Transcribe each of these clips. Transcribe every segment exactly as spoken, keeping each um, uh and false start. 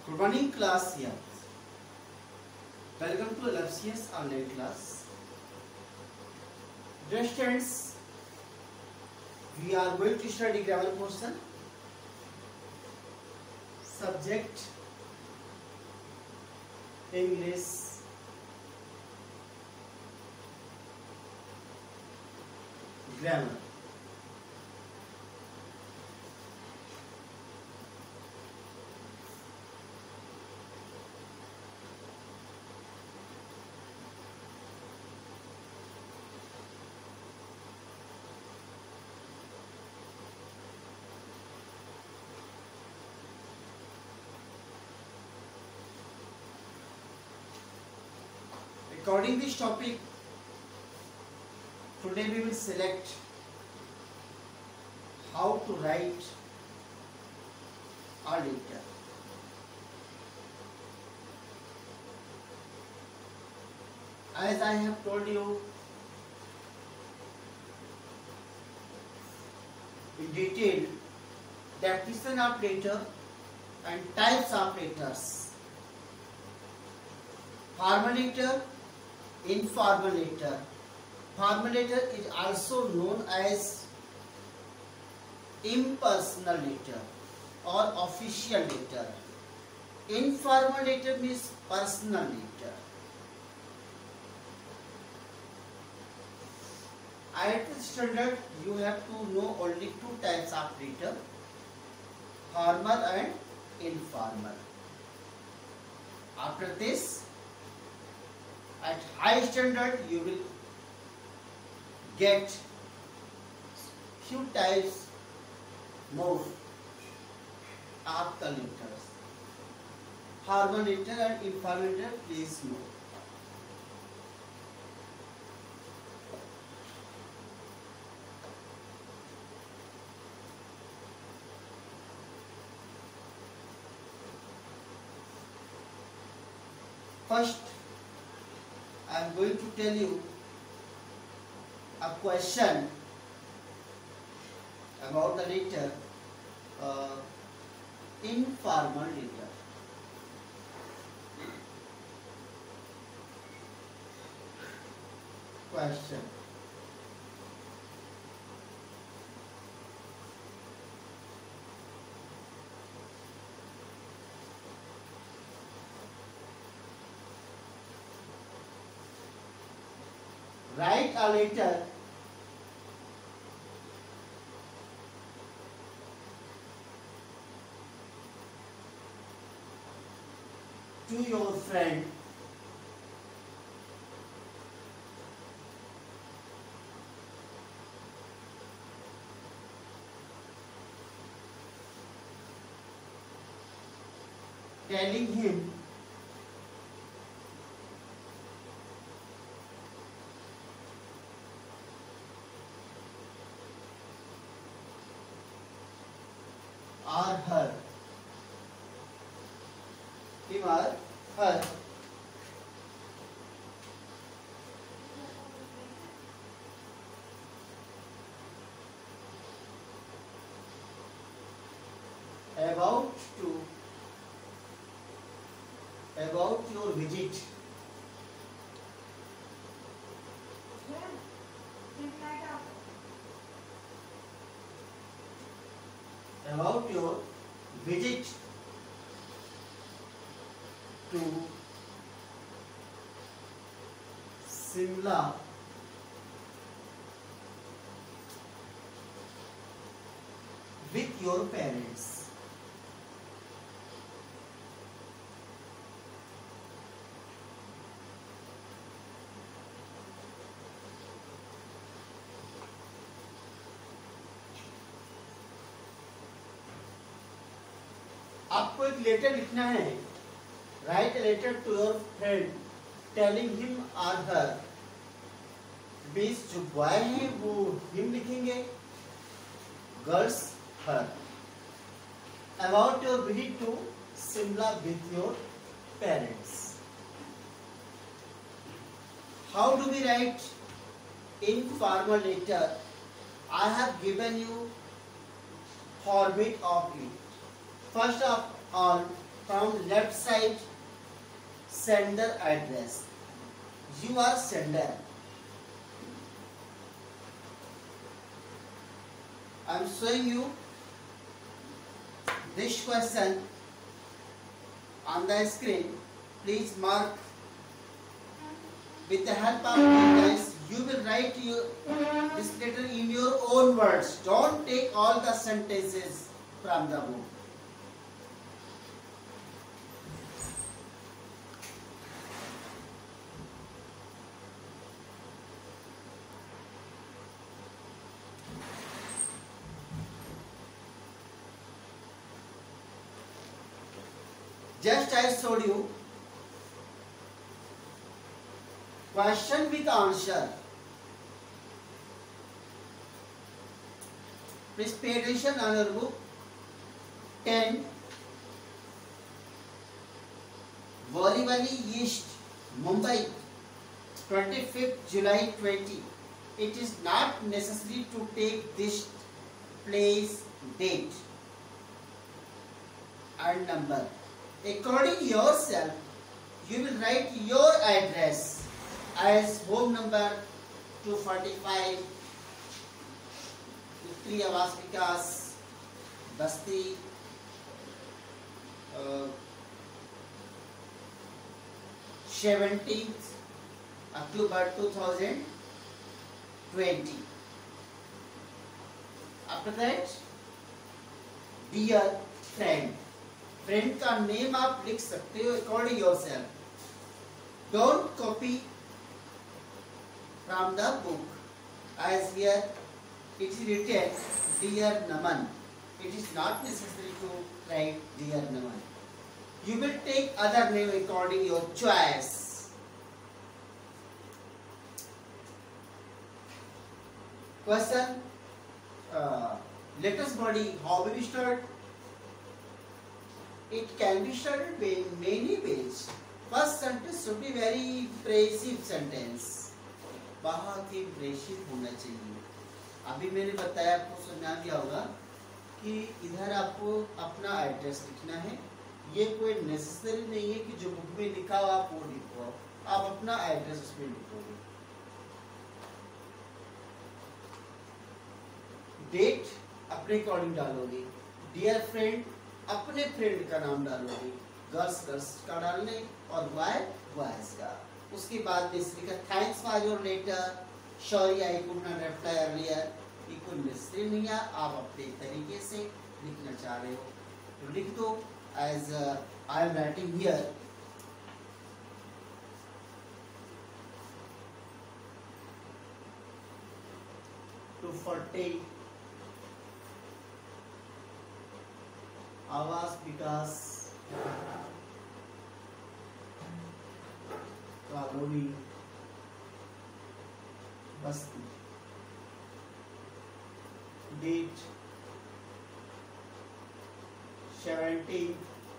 Good morning class here. Welcome to L F C S online class. Dear students, we are going to study grammar portion. Subject English. Grammar. According to this topic, today we will select how to write a letter. As I have told you in detail, definition of letter and types of letters. Formal letter, informal letter. Formal letter is also known as impersonal letter or official letter. Informal letter means personal letter. At the standard, you have to know only two types of letter, formal and informal. After this, at high standard, you will get few types more of the letters. Formal letter and informal letter, please know. First, I am going to tell you a question about the letter uh, informal letter. Question. Write a letter to your friend telling him or her, him or her, about to about your visit about your visit to Simla with your parents. आपको एक letter लिखना है. Write letter to your friend telling him और her. बीस जो boy है वो him लिखेंगे, girls her. About your visit to Shimla with your parents. How do we write informal letter? I have given you format of it. First of all, from left side, sender address. You are sender. I am showing you this question on the screen. Please mark with the help of guys. You will write your, this letter in your own words. Don't take all the sentences from the book. Just I showed you question with answer. Please pay attention on your book. ten. Borivali East, Mumbai, twenty-fifth July twenty. It is not necessary to take this place, date and number. According yourself, you will write your address as home number two forty-five, Utri Awas Vikas, Basti, uh, seventeenth October two thousand twenty. After that, dear friend. Friend का name आप लिख सकते हो according yourself. Don't copy from the book as here it is written dear Naman. It is not necessary to write dear Naman. You will take other name according your choice. Question latest body how will start. It can be started in many ways. First sentence should be very impressive sentence. बहुत ही impressive होना चाहिए. अभी मैंने बताया, आपको समझा दिया होगा कि इधर आपको अपना एड्रेस लिखना है. ये कोई नेसेसरी नहीं है कि जो बुक में लिखा हो आप वो लिखो. आप अपना एड्रेस उसमें लिखोगे. डेट अपने अकॉर्डिंग डालोगे. डियर फ्रेंड अपने फ्रेंड का नाम डालोगे. गर्ल्स गर्ल्स का डालने और बॉय बॉयज का. उसके बाद में लिखा thanks for your letter, sorry I could not reply earlier. ये कोई नेसेसरी नहीं है. आप अपने तरीके से लिखना चाह रहे हो तो लिख दो as I am writing here. Two forty Awas Vikas colony Basti. Date seventeen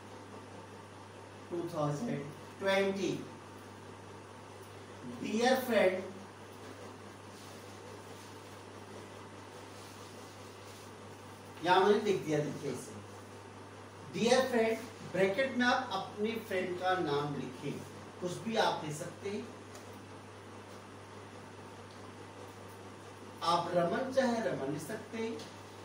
two thousand twenty. Dear friend यहां मैंने लिख दिया. देखिए इसे डियर फ्रेंड ब्रैकेट में आप अपने फ्रेंड का नाम लिखें. कुछ भी आप दे सकते हैं. आप रमन चाहे रमन लिख सकते हैं,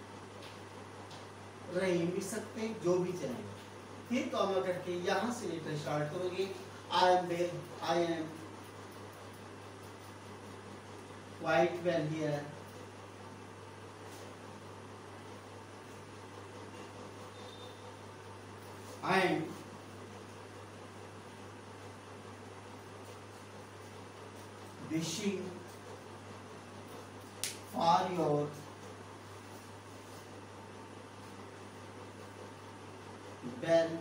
रहीम लिख सकते हैं, जो भी चाहे. फिर कॉमा करके यहां से लेटर स्टार्ट करोगे. I am well, I am quite well here. And wishing for your well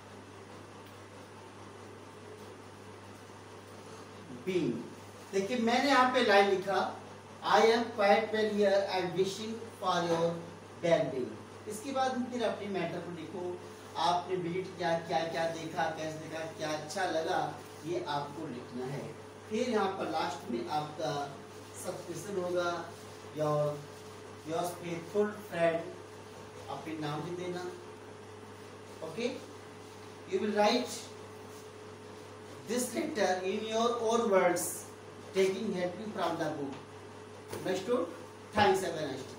being. देखिए मैंने यहाँ पे लाइन लिखा I am quite well here and wishing for your well being. इसके बाद फिर अपने मैटर को लिखो. आपने विजिट किया, क्या क्या देखा, कैसे देखा, क्या अच्छा लगा, ये आपको लिखना है. फिर यहाँ पर लास्ट में आपका सब क्वेश्चन होगा. योर योर फेथफुल फ्रेंड, अपने नाम भी देना. Okay. You will write this letter in your own words, taking help from the book. Understood? Thanks. Have a nice day.